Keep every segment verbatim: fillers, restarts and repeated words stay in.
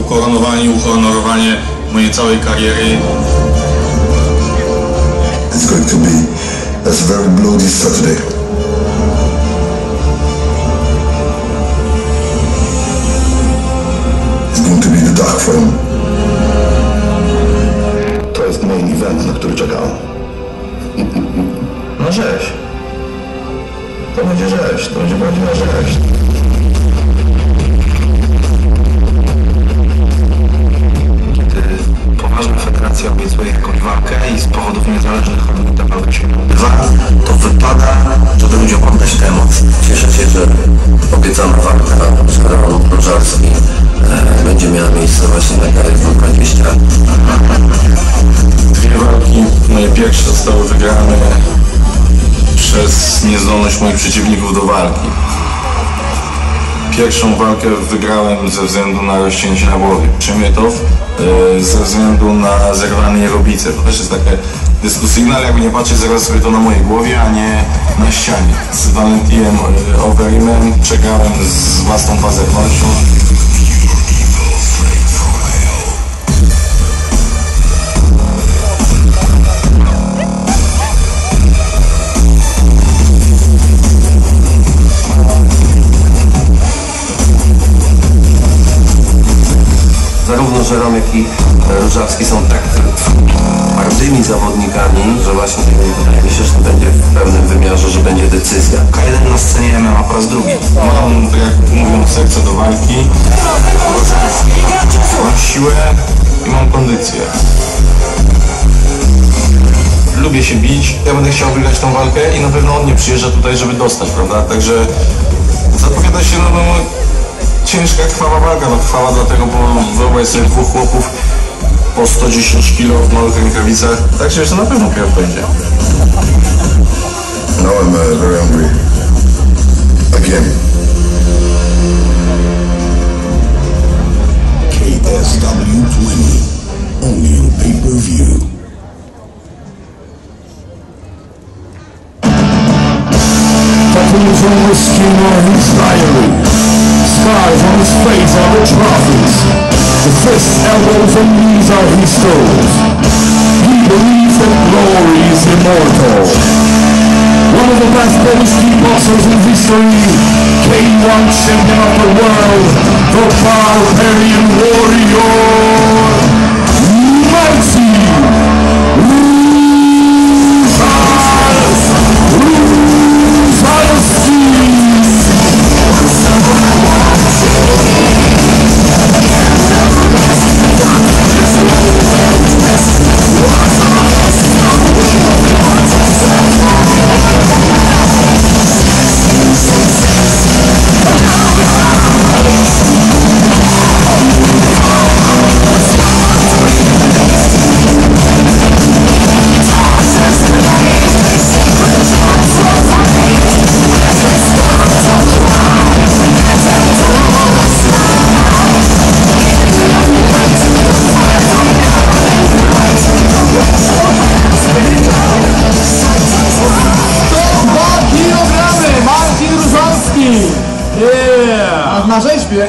ukoronowanie i uhonorowanie mojej całej kariery. It's going to be a very bloody Saturday. It's going to be the dark film. To jest main event, na który czekałem. No rzeź. To będzie rzeź, to będzie prawdziwa rzeź. Kiedy poważna federacja obiecuje jakąś walkę i z powodów niezależnych od niej ta walka się odbywa, to wypada, żeby ludziom oddać tę emocję. Cieszę się, że obiecana walka z Karolem Różalskim e, będzie miała miejsce właśnie na K S W dwadzieścia. Dwie walki, moje pierwsze zostały wygrane przez niezdolność moich przeciwników do walki. Pierwszą walkę wygrałem ze względu na rozcięcie na głowie. Przymytów yy, ze względu na zerwany jerobice. To też jest takie dyskusyjne, ale jakby nie patrzeć, zaraz sobie to na mojej głowie, a nie na ścianie. Z Valentinem yy, Overeemem przegrałem z własną pazernością. Zarówno Żerom, jak i Różalski są tak twardymi zawodnikami, że właśnie wydaje mi się, że to będzie w pełnym wymiarze, że będzie decyzja. K jeden na scenie M M A po raz drugi. Mam, jak mówią, serce do walki, mam siłę i mam kondycję. Lubię się bić, ja będę chciał wygrać tą walkę i na pewno on nie przyjeżdża tutaj, żeby dostać, prawda? Także zapowiada się no, no, ciężka, krwawa walka, no krwawa dlatego, bo wyobraź sobie dwóch chłopów po sto dziesięć kilo w małych rękawicach, także jeszcze na pewno krew będzie. Now I'm uh, very hungry. Again. K S W twenty, only on pay-per-view. Tattoos on his skin or his diary. Scars on his face are the trophies. The fists, elbows, and knees are his toes. He believes that glory is immortal. One of the best Polish kickboxers in history, K one champion of the world, the barbarian warrior, Marcin Różalski. Na rzeźbie.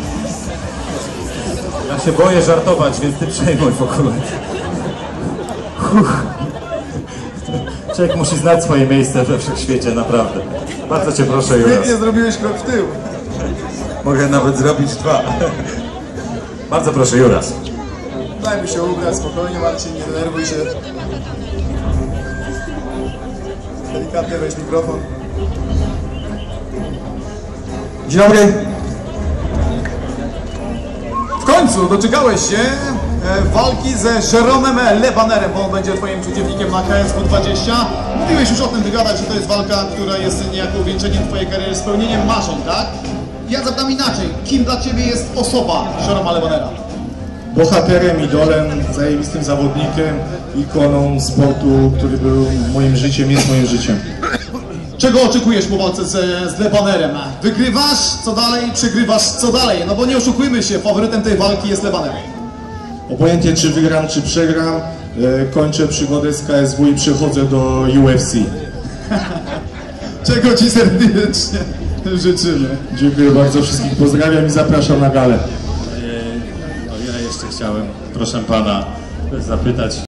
Ja się boję żartować, więc ty przejmuj w ogóle. Uff. Człowiek musi znać swoje miejsce we wszechświecie, naprawdę. Bardzo cię proszę, Juras. Świetnie zrobiłeś krok w tył. Mogę nawet zrobić dwa. Bardzo proszę, Juras. Daj mi się ubrać, spokojnie, Marcin, nie denerwuj się. Delikatnie weź mikrofon. Dzień dobry. W końcu doczekałeś się e, walki ze Jeromem Lebanerem, bo on będzie twoim przeciwnikiem na K S W dwadzieścia. Mówiłeś już o tym wygadać, że to jest walka, która jest niejako uwieńczeniem twojej kariery, spełnieniem marzeń, tak? Ja zapytam inaczej, kim dla ciebie jest osoba Jeroma Lebanera? Bohaterem, idolem, zajebistym zawodnikiem, ikoną sportu, który był moim życiem, jest moim życiem. Czego oczekujesz po walce z, z Lebanerem? Wygrywasz, co dalej, przegrywasz, co dalej? No bo nie oszukujmy się, faworytem tej walki jest Lebaner. Obojętnie czy wygram, czy przegram, e, kończę przygodę z K S W i przechodzę do U F C. Czego ci serdecznie życzymy. Dziękuję bardzo, wszystkich pozdrawiam i zapraszam na galę. jeszcze chciałem, proszę pana, zapytać.